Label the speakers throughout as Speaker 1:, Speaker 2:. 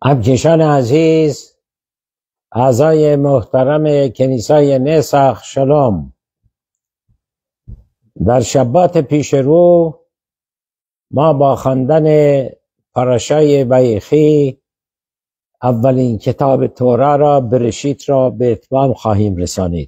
Speaker 1: ابکشان عزیز، اعضای محترم کنیسای نسخ شلوم، در شبات پیش رو ما با خواندن پاراشای ویخی اولین کتاب تورا را، برشیت را به اتمام خواهیم رسانید.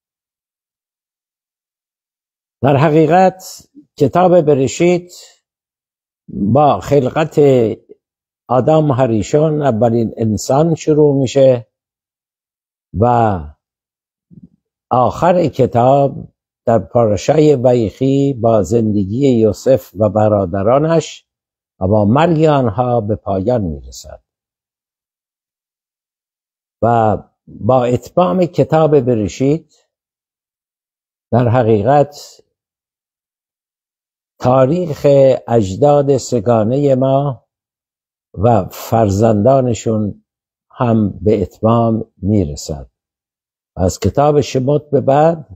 Speaker 1: در حقیقت کتاب برشیت با خلقت آدم هریشون، اولین انسان، شروع میشه و آخر کتاب در پاراشای ویخی با زندگی یوسف و برادرانش و با مرگ آنها به پایان میرسد و با اتمام کتاب برشیت در حقیقت تاریخ اجداد سگانه ما و فرزندانشون هم به اتمام میرسد. از کتاب شموت به بعد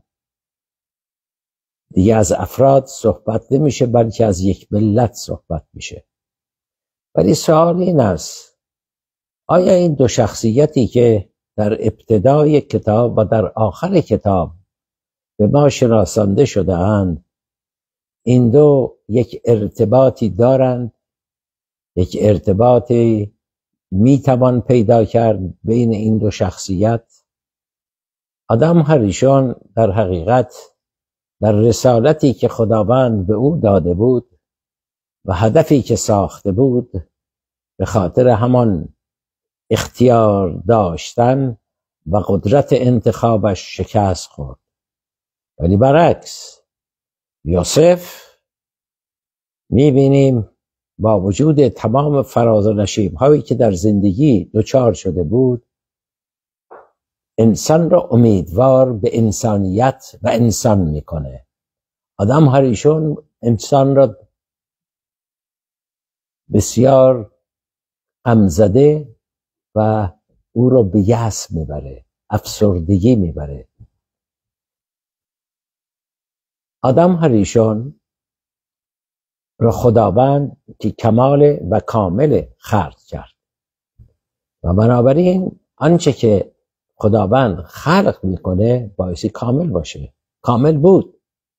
Speaker 1: دیگه از افراد صحبت نمیشه، بلکه از یک ملت صحبت میشه. ولی سوال این است: آیا این دو شخصیتی که در ابتدای کتاب و در آخر کتاب به ما شناسانده شده اند، این دو یک ارتباطی دارند؟ یک ارتباطی میتوان پیدا کرد بین این دو شخصیت؟ آدم هریشون در حقیقت در رسالتی که خداوند به او داده بود و هدفی که ساخته بود، به خاطر همان اختیار داشتن و قدرت انتخابش شکست خورد. ولی برعکس یوسف میبینیم با وجود تمام فراز و نشیب هایی که در زندگی دچار شده بود، انسان را امیدوار به انسانیت و انسان میکنه. آدم هریشون انسان را بسیار غمزده و او را به یأس میبره، افسردگی میبره. آدم هریشون را خداوند که کمال و کامل خلق کرد و بنابراین آنچه که خداوند خلق میکنه بایستی کامل باشه. کامل بود.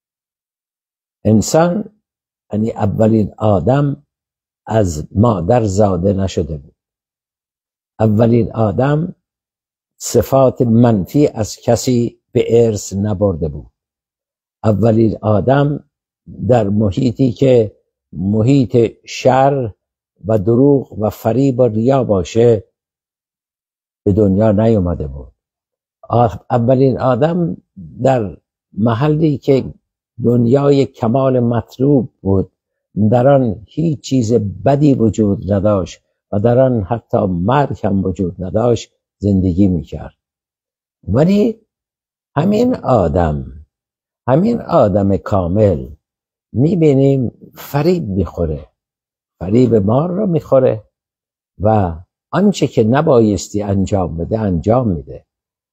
Speaker 1: انسان یعنی اولین آدم از مادر زاده نشده بود. اولین آدم صفات منفی از کسی به ارث نبرده بود. اولین آدم در محیطی که محیط شر و دروغ و فریب و ریا باشه به دنیا نیومده بود. اولین آدم در محلی که دنیای کمال مطلوب بود، در آن هیچ چیز بدی وجود نداشت و در آن حتی مرگ هم وجود نداشت، زندگی میکرد. ولی همین آدم کامل میبینیم فریب میخوره، فریب مار رو میخوره و آنچه که نبایستی انجام بده انجام میده.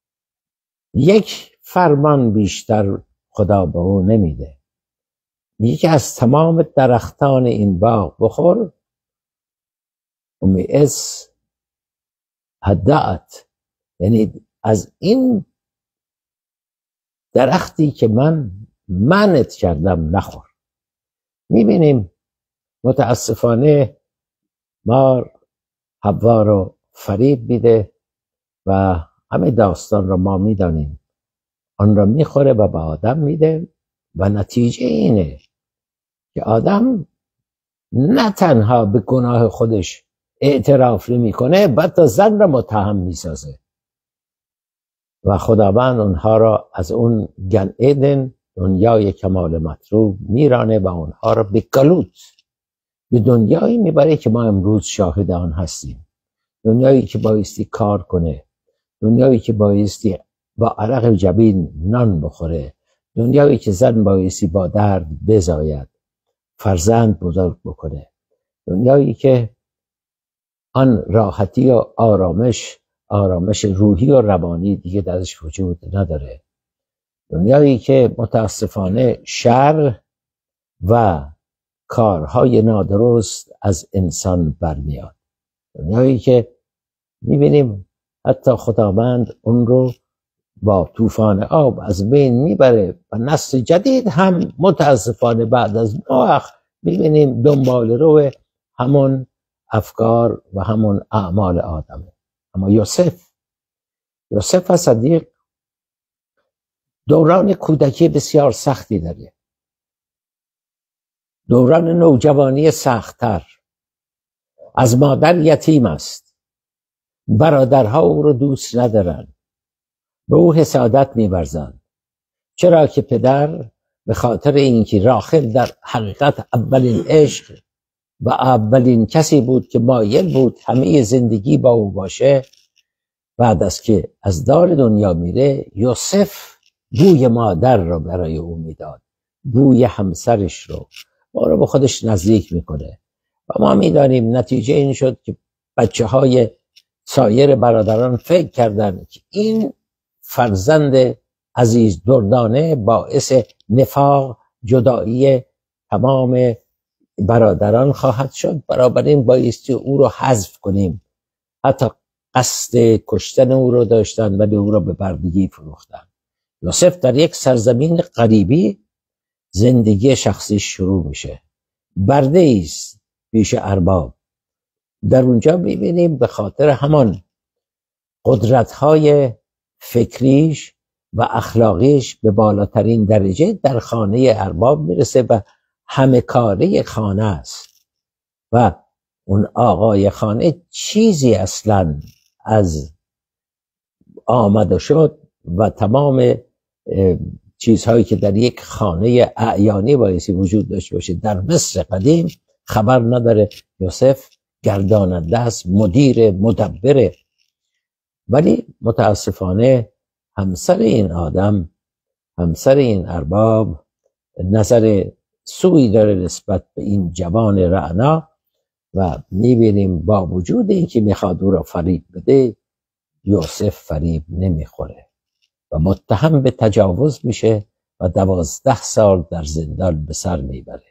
Speaker 1: یک فرمان بیشتر خدا به او نمیده. یکی از تمام درختان این باغ بخور امیعز هدعت، یعنی از این درختی که من منعت کردم نخور. میبینیم متاسفانه مار حوا رو فریب میده و همه داستان رو ما میدانیم. آن را میخوره و به آدم میده و نتیجه اینه که آدم نه تنها به گناه خودش اعتراف نمیکنه، بعد تا زن را متهم میسازه و خداوند اونها را از اون گن ایدن، دنیای کمال مطلوب، میرانه و اونها را به گلوت به دنیایی میبره که ما امروز شاهد آن هستیم. دنیایی که بایستی کار کنه، دنیایی که بایستی با عرق جبین نان بخوره، دنیایی که زن بایستی با درد بزاید، فرزند بزرگ بکنه، دنیایی که آن راحتی و آرامش روحی و روانی دیگه درش وجود نداره. دنیایی که متاسفانه شر و کارهای نادرست از انسان برمیاد. دنیایی که میبینیم حتی خداوند اون رو با طوفان آب از بین میبره و نسل جدید هم متاسفانه بعد از نوح میبینیم دنبال رو همون افکار و همون اعمال آدمه. اما یوسف صدیق دوران کودکی بسیار سختی داره، دوران نوجوانی سخت‌تر، از مادر یتیم است، برادرها او رو دوست ندارن، به او حسادت می‌ورزند، چرا که پدر به خاطر اینکه راحل در حقیقت اولین عشق و اولین کسی بود که مایل بود همه زندگی با او باشه، بعد از که از دار دنیا میره یوسف بوی مادر رو برای او میداد، بوی همسرش رو، ما رو به خودش نزدیک میکنه و ما میدانیم نتیجه این شد که بچه های سایر برادران فکر کردند که این فرزند عزیز دردانه باعث نفاق، جدایی تمام برادران خواهد شد، بنابراین بایستی او رو حذف کنیم. حتی قصد کشتن او رو داشتن ولی او را به بردگی فروختن. یوسف در یک سرزمین غریبی زندگی شخصی شروع میشه، برده است پیش ارباب. در اونجا میبینیم به خاطر همان قدرت‌های فکریش و اخلاقیش به بالاترین درجه در خانه ارباب میرسه و همه کاره خانه است و اون آقای خانه چیزی اصلا از آمد و شد و تمام چیزهایی که در یک خانه اعیانی بایستی وجود داشته باشه در مصر قدیم خبر نداره. یوسف گرداننده است، مدیر، مدبره. ولی متاسفانه همسر این آدم، همسر این ارباب نظر سوئی داره نسبت به این جوان رعنا و میبینیم با وجود اینکه میخواد او را فریب بده، یوسف فریب نمیخوره و متهم به تجاوز میشه و 12 سال در زندان به سر میبره.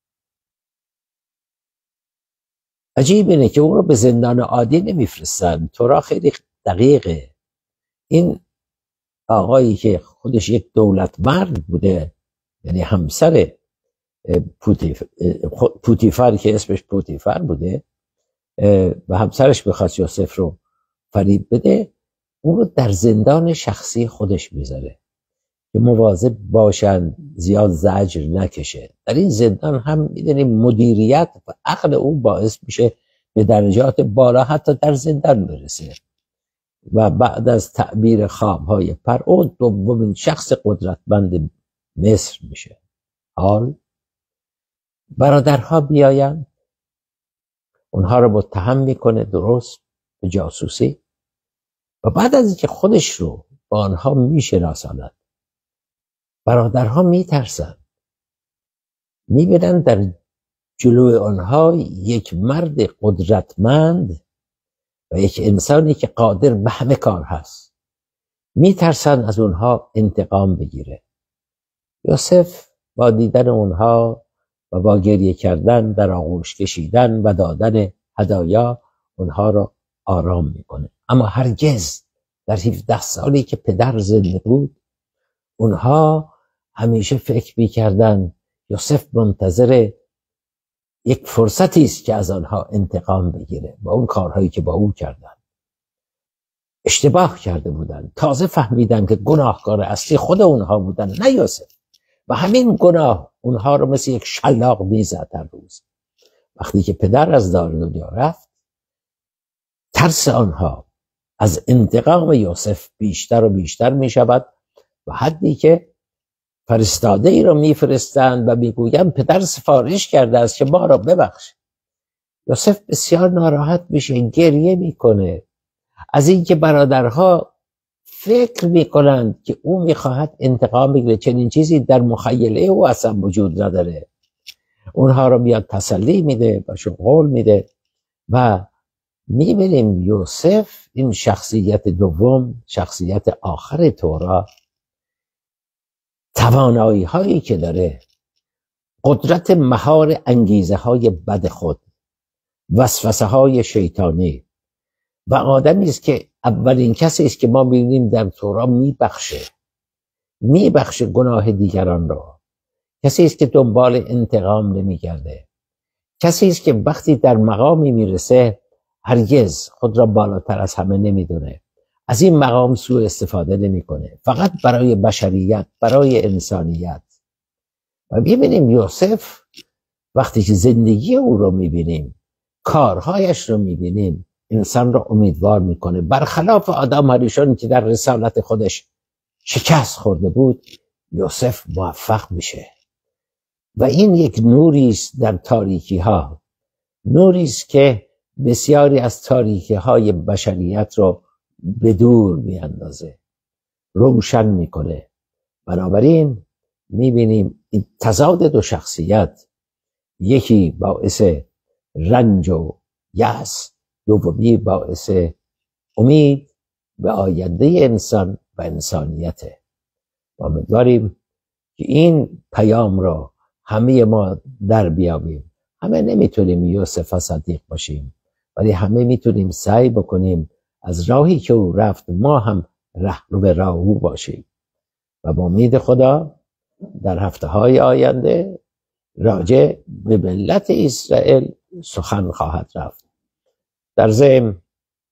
Speaker 1: عجیب اینه که او رو به زندان عادی نمیفرستن. تورا خیلی دقیقه. این آقایی که خودش یک دولت مرد بوده، یعنی همسر پوتیفر که اسمش پوتیفر بوده و همسرش بخواست یوسف رو فریب بده، اون رو در زندان شخصی خودش میذاره که مواظب باشن زیاد زجر نکشه. در این زندان هم میدونیم مدیریت و عقل او باعث میشه به درجات بالا حتی در زندان برسه و بعد از تعبیر خوابهای فرعون دومین شخص قدرتمند مصر میشه. حال برادرها بیاین، اونها رو متهم میکنه درست به جاسوسی و بعد از اینکه خودش رو با آنها میشناساند، برادرها میترسن، میبینن در جلوی آنها یک مرد قدرتمند و یک انسانی که قادر به همه کار هست، میترسن از اونها انتقام بگیره. یوسف با دیدن اونها و با گریه کردن، در آغوش کشیدن و دادن هدایا اونها رو آرام میکنه. اما هرگز در 17 سالی که پدر زنده بود اونها همیشه فکر میکردن یوسف منتظر یک فرصتی است که از آنها انتقام بگیره با اون کارهایی که با او کردن. اشتباه کرده بودن، تازه فهمیدن که گناهکار اصلی خود اونها بودن نه یوسف و همین گناه اونها رو مثل یک شلاق میزد هر روز. وقتی که پدر از دار دنیا رفت، ترس آنها از انتقام یوسف بیشتر و بیشتر می شود و حدی که فرستاده ای رو میفرستند و میگویند پدر سفارش کرده است که ما را ببخش. یوسف بسیار ناراحت میشه، گریه میکنه از اینکه برادرها فکر میکنند که او میخواهد انتقام بگیره. چنین چیزی در مخیله او اصلا وجود نداره. اونها رو میاد تسلی میده و قول میده و میبینیم یوسف، این شخصیت دوم، شخصیت آخر تورا، توانایی هایی که داره، قدرت مهار انگیزه های بد خود، وسوسه های شیطانی و آدمی است که اولین کسی است که ما می‌بینیم در تورا میبخشه گناه دیگران را. کسی است که دنبال انتقام نمیگرده. کسی است که وقتی در مقامی میرسه هرگز خود را بالاتر از همه نمیدونه، از این مقام سوء استفاده نمیکنه، فقط برای بشریت، برای انسانیت. و میبینیم یوسف وقتی که زندگی او رو میبینیم، کارهایش رو میبینیم، انسان را امیدوار میکنه. برخلاف آدم هریشون که در رسالت خودش شکست خورده بود، یوسف موفق میشه و این یک نوری است در تاریکی ها، نوری است که بسیاری از تاریکی های بشریت رو به دور میاندازه، روشن میکنه. بنابراین میبینیم این تضاد دو شخصیت، یکی باعث رنج و یأس، دومی باعث امید به آینده انسان و انسانیته. امیدواریم که این پیام را همه ما در بیابیم. همه نمیتونیم یوسف صدیق باشیم، ولی همه میتونیم سعی بکنیم از راهی که او رفت ما هم رو به راه او باشیم. و با امید خدا در هفته‌های آینده راجع به ملت اسرائیل سخن خواهد رفت. در ضمن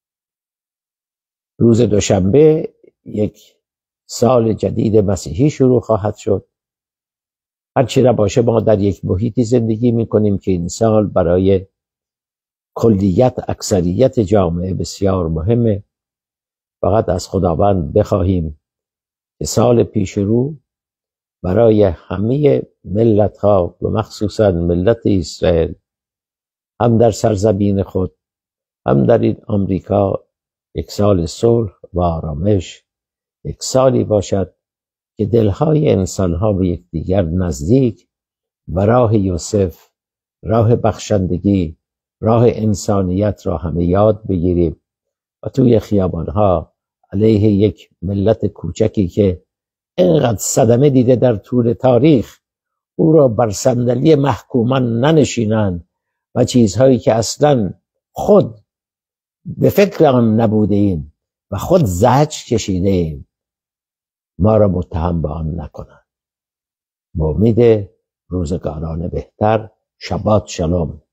Speaker 1: روز دوشنبه یک سال جدید مسیحی شروع خواهد شد. هرچی را باشه ما در یک محیطی زندگی میکنیم که این سال برای کلیت اکثریت جامعه بسیار مهمه. فقط از خداوند بخواهیم که سال پیش رو برای همه ملت ها و مخصوصا ملت اسرائیل، هم در سرزمین خود هم در این آمریکا، یک سال صلح و آرامش، یک سالی باشد که دلهای انسانها به یکدیگر نزدیک و راه یوسف، راه بخشندگی، راه انسانیت را همه یاد بگیریم و توی خیابانها علیه یک ملت کوچکی که اینقدر صدمه دیده در طول تاریخ، او را بر صندلی محکومان ننشینند و چیزهایی که اصلا خود به فکر آن نبوده ایم و خود زجر کشیده ایم، ما را متهم به آن نکنند. با امید روزگاران بهتر. شبات شلوم.